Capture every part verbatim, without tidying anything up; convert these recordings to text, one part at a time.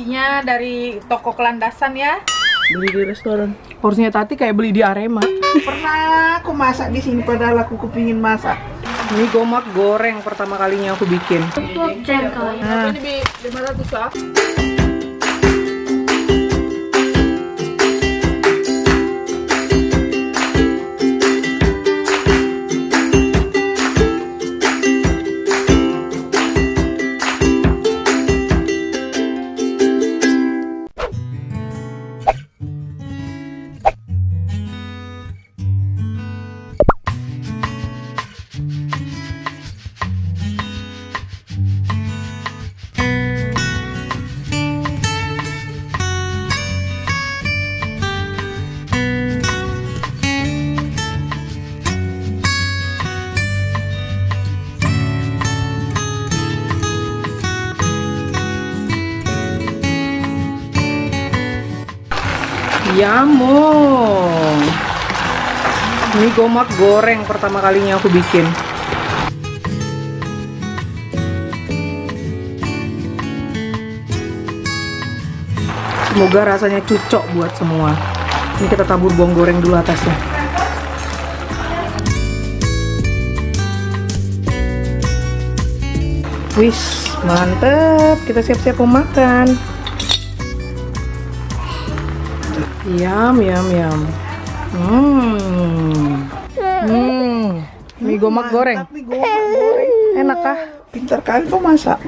nasinya dari toko kelandasan ya. Beli di restoran. Porsinya Tati kayak beli di Arema. Pernah aku masak di sini padahal aku kepingin masak. Ini gomak goreng pertama kalinya aku bikin. Nah. Ini lima ratus ya. Yamo. Ini gomak goreng pertama kalinya aku bikin. Semoga rasanya cocok buat semua. Ini kita tabur bawang goreng dulu atasnya. Wis, mantep. Kita siap-siap mau makan. Yam, yam, yam. Hmm. Hmm. Mie gomak goreng. Mie gomak goreng. Enak kah? Pintar kali kau masak.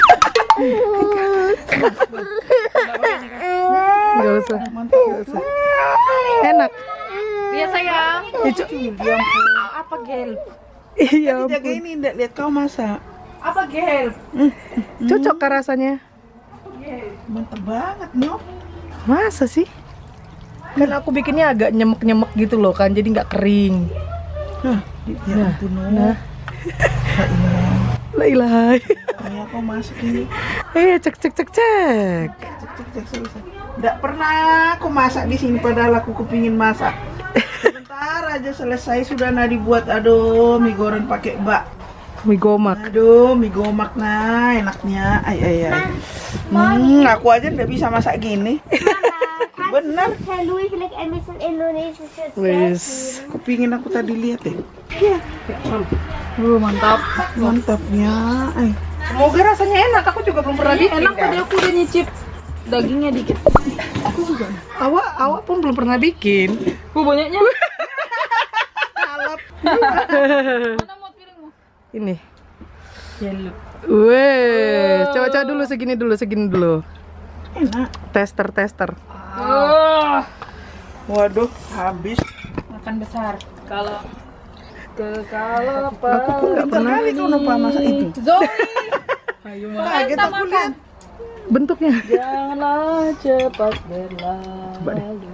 Gak usah. Gak usah. Enak. Iya sayang. Itu Apa gel? iya. Jaga ini ndak lihat kau masak. Apa gel? Cocok kah rasanya? Mantap banget, Nyok. Masa sih? Kan aku bikinnya agak nyemek-nyemek gitu loh kan, jadi nggak kering. Hah, ya Nah, ampun, Nyok. nah. La ilaha. Ya kau masak ini. Eh, cek cek cek cek. Cek cek cek selesai. Nggak pernah aku masak di sini padahal aku kepingin masak. Sebentar aja selesai sudah nah dibuat. Aduh, mie goreng pakai bak. Mie gomak. Aduh, mie gomak nah enaknya. Ay ay ay. Hmm, aku aja nggak bisa masak gini. Benar. Wis. Kepingin aku tadi lihat deh. Uh, mantap. Mantapnya. Ay. Semoga rasanya enak. Aku juga belum pernah bikin. Enak tadi aku udah nyicip dagingnya dikit. Aku juga. Awak awak pun belum pernah bikin. Uh, banyaknya. Kalap. Mana mau piringmu? Ini. Yellow. Wes, coba-coba dulu segini dulu, segini dulu. Enak. Tester, tester. Oh, Waduh, habis. makan besar. Kalau ke kalau Aku pun nggak Pintar pernah. kali kau lupa masak itu. Zoe. Ayo Kaget makan, aku makan. lihat. Bentuknya. Janganlah cepat Coba deh. berlalu.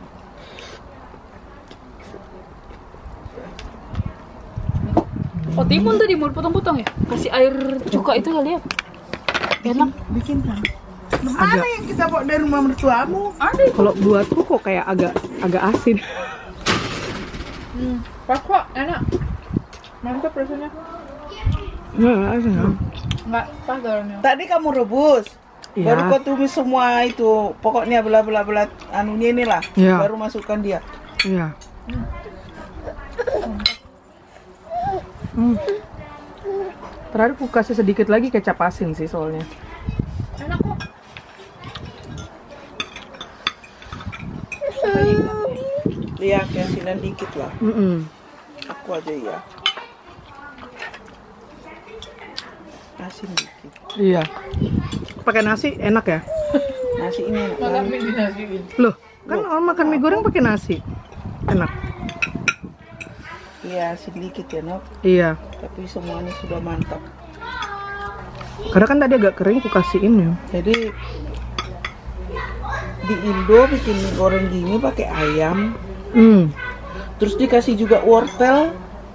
Oh, timun tadi mau potong-potong ya? Kasih air cuka itu kali ya? Enak. Bikin kan. Mana yang kita bawa dari rumah mertuamu? Ada. Kalau buatku kok kayak agak agak asin. Hmm. Pas kok, enak. Mantap rasanya. Enggak asin. Enggak pas garamnya. Tadi kamu rebus. Iya. Baru kau tumis semua itu. Pokoknya belah-belah-belah anunya inilah. Iya. Baru masukkan dia. Iya. Hmm. Terakhir aku kasih sedikit lagi kecap asin sih soalnya. Enak kok. Iya, keasinan dikit lah. Mm-mm. Aku aja ya. Asin dikit. Iya. Pakai nasi enak ya? Nasi ini enak Makan banget. mie dinasiin. Loh, kan orang makan mie goreng pakai nasi. Enak. Iya, asin dikit ya, Nok. Iya. Tapi semuanya sudah mantap. Karena kan tadi agak kering aku kasih ini. Jadi di Indo bikin mie goreng gini pakai ayam, Hmm. terus dikasih juga wortel,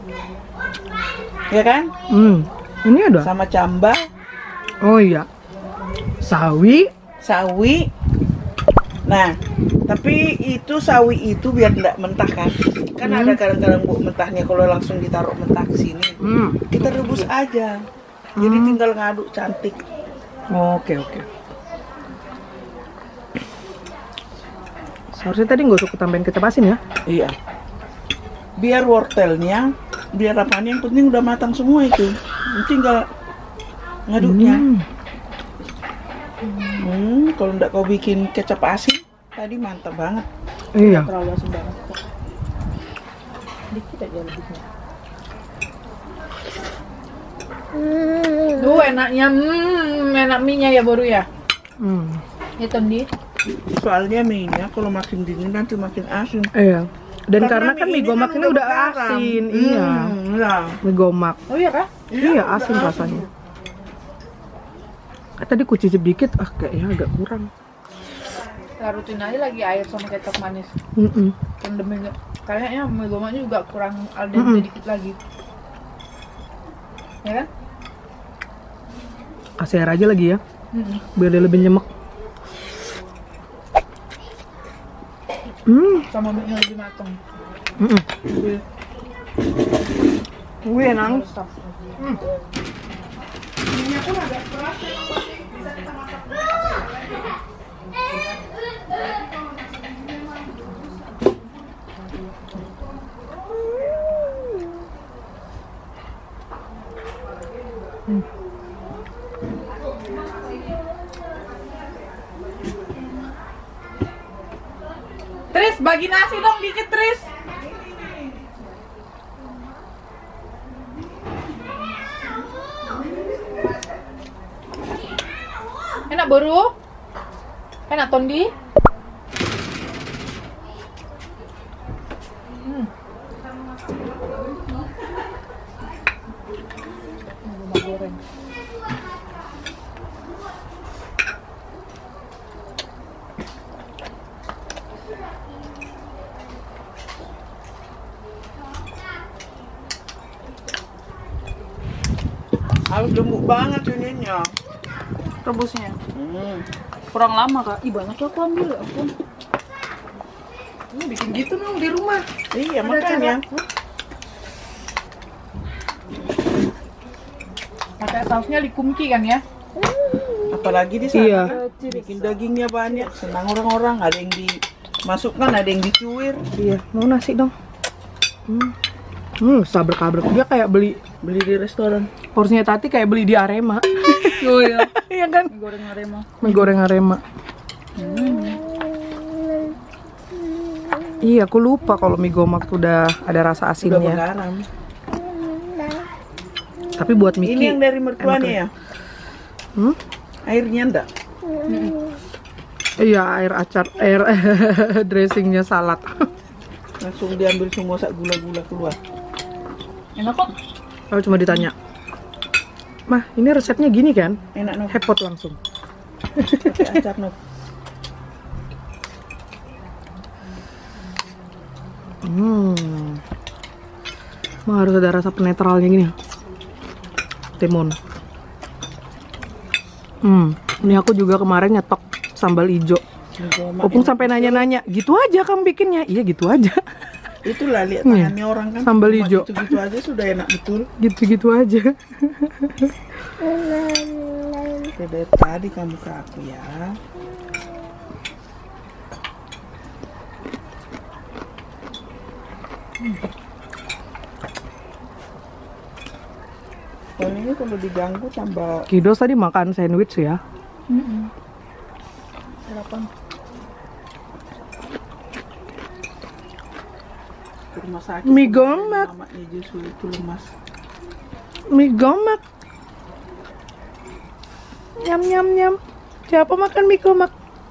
ya kan? Hmm. Ini ada. Sama camba, Oh iya. Sawi. sawi. Nah, tapi itu sawi itu biar tidak mentah kan? Kan Hmm. ada kadang-kadang bu mentahnya kalau langsung ditaruh mentah ke sini. Hmm. Kita rebus aja. Jadi Hmm. tinggal ngaduk cantik. Oke, oke. Harusnya tadi nggak usah kutambahin kecap asin ya. Iya. Biar wortelnya, biar apanya yang penting udah matang semua itu. Tinggal ngaduknya. Hmm. Hmm, kalau nggak kau bikin kecap asin, tadi mantap banget. Iya. Terlalu asin banget kok. Dikit aja lebihnya. Duh enaknya, hmm, enak mie-nya ya baru ya. Hmm. Itu nih. Soalnya mie-nya kalau makin dingin nanti makin asin. Iya. Dan karena, kan mie ini gomak kan ini udah bergaram. asin, Hmm, iya. iya. Mie gomak. Oh iya kah? Iya, asin rasanya. Eh, tadi ku cicip dikit, ah kayaknya agak kurang. Tarutin aja lagi air sama kecap manis. Mm-mm. Rendemin. Kayaknya mie gomaknya juga kurang al dente Mm-mm. dikit lagi. Ya kan? Kasih air aja lagi ya, Mm-mm. biar dia lebih nyemek. Hmm. Sama mie-nya lebih matang. Mm-mm. Wih, enak. Harus stop. Hmm. Mie-nya pun agak keras, yang penting bisa kita masak. Tris, bagi nasi dong dikit, Tris. Enak baru? Enak Tondi? Hmm. Ini goreng. Harus lembut banget ininya. Rebusnya. Hmm. Kurang lama kak. Ih banyak ya aku ambil ya ampun. Ini bikin gitu dong di rumah. Iya, Ada makanya. cara. Pakai sausnya likumki kan ya? Apalagi di sana Iya. kan, bikin dagingnya banyak. Senang orang-orang, ada yang dimasukkan, ada yang dicuir. Iya, mau nasi dong. Hmm. Hmm, sabrek-abrek. Dia kayak beli Beli di restoran. porsinya Tati kayak beli di Arema. Oh iya. Iya kan? Mie goreng Arema. Mie goreng Arema. Iya, aku lupa kalau mie gomak tuh udah ada rasa Udah asinnya. bergaram. Tapi buat Miki. Ini yang dari mertuanya ya? Hmm? Airnya enggak? Iya, air acar, air dressingnya salad. Langsung diambil semua sak gula-gula keluar. Enak kok. Aku cuma ditanya, Mah, ini resepnya gini kan? Enak no. Hepot langsung. Pakai acar no. Hmm. Mah harus ada rasa penetralnya gini. Timun. Hmm. Ini aku juga kemarin nyetok sambal ijo. Opung sampai nanya-nanya, gitu aja kamu bikinnya? Iya gitu aja. Itulah lihat Nih, tangannya orang kan. sambal cuma hijau. Gitu-gitu aja sudah enak betul. Gitu-gitu aja. Dari tadi kamu ke aku ya. Hmm. Kalau ini kalau diganggu tambah Kidos tadi makan sandwich ya. Mm-mm. Sarapan. ke rumah sakit. Mie kemarin gomak. Mamanya justru itu lemas. Mie gomak. Nyam nyam nyam. Siapa makan mie gomak?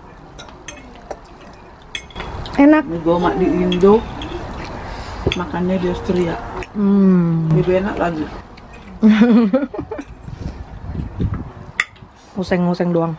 Enak. Mie gomak di Indo, makannya di Austria. Hmm. Lebih enak lagi. Nguseng-nguseng doang.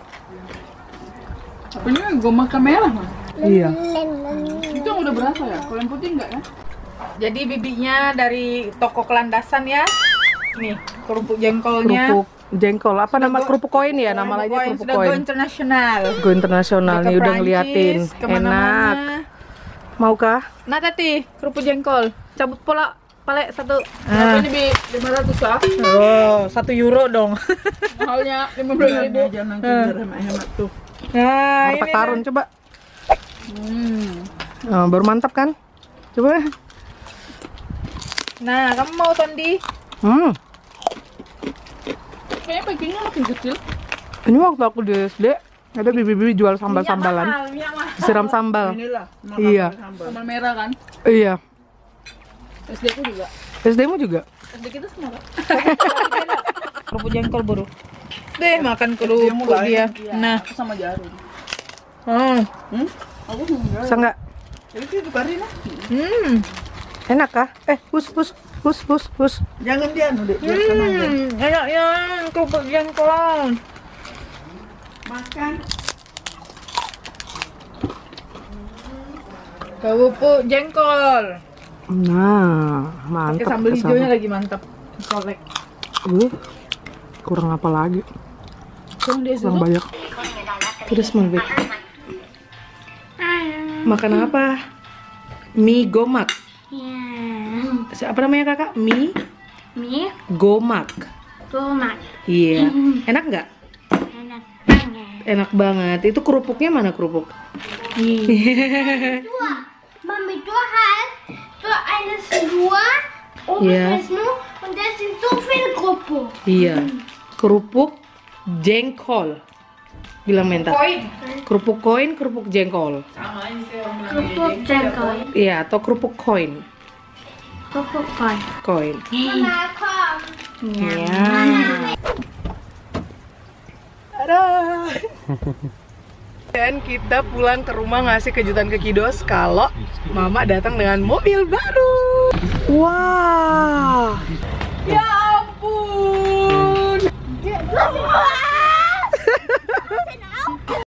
Apanya gue makan merah mah. Iya. Itu yang udah berasa ya? Kalau yang putih enggak ya? Jadi bibinya dari toko kelandasan ya. Nih, kerupuk jengkolnya. Kerupuk jengkol. Apa nama go- kerupuk koin ya? Nama Kerupuk lainnya koin, kerupuk sudah go koin. internasional. Go internasional nih ke udah Prancis, ngeliatin. kemana-mana. Enak. Mau kah? Nah tati, kerupuk jengkol. Cabut pola pale satu. Ah. Satu ini bi lima ratus lah. Oh, satu euro dong. Mahalnya lima belas ribu. Jangan nanti biar hemat-hemat tuh. Nah, ini harta karun coba. Hmm. Nah, baru mantap kan? Coba. Nah, kamu mau Tondi? Hmm. Kayaknya packingnya makin kecil. Ini waktu aku di S D ada bibi-bibi jual sambal-sambalan. Mahal, minyak mahal. Siram sambal. Inilah. makan Iya. pakai sambal. Sambal merah kan? Iya. S D ku juga. S D-mu juga? S D kita semua kan? Kerupuk jengkol baru. Deh makan kerupuk dia. Nah. Aku sama Jarum. Oh. Hmm? Aku sama Jarum. Bisa nggak? Jadi itu Karina. Hmm. Enak kah? Eh, hus, hus, hus, hus, hus. Jangan dia anu dek. biarkan aja. Hmm. Enak ya kerupuk jengkol. Makan. Kerupuk jengkol. Nah, Pakai mantap. sambal Kesana. hijaunya lagi mantap. Kolek. Uh, kurang apa lagi? Kurang dia Kurang banyak. Terus Malbek. Makan apa? Mie gomak. Ya, Apa namanya kakak? Mie mie gomak. tomat Iya. Enak nggak? enak banget. Enak banget. Itu kerupuknya mana kerupuk? Dua, Mami, du hast so eines dua oben Ja. ist nur und das sind so viele Gruppen. Iya. Kerupuk jengkol. Bilang Menta. Koin. Kerupuk koin, kerupuk jengkol. Sama aja sih orang Kerupuk jengkol. Iya, atau kerupuk koin. Kerupuk koi. Koin. Mama, komm. Iya. Aduh. Dan kita pulang ke rumah ngasih kejutan ke Kidos kalau Mama datang dengan mobil baru. Wah. Ya ampun.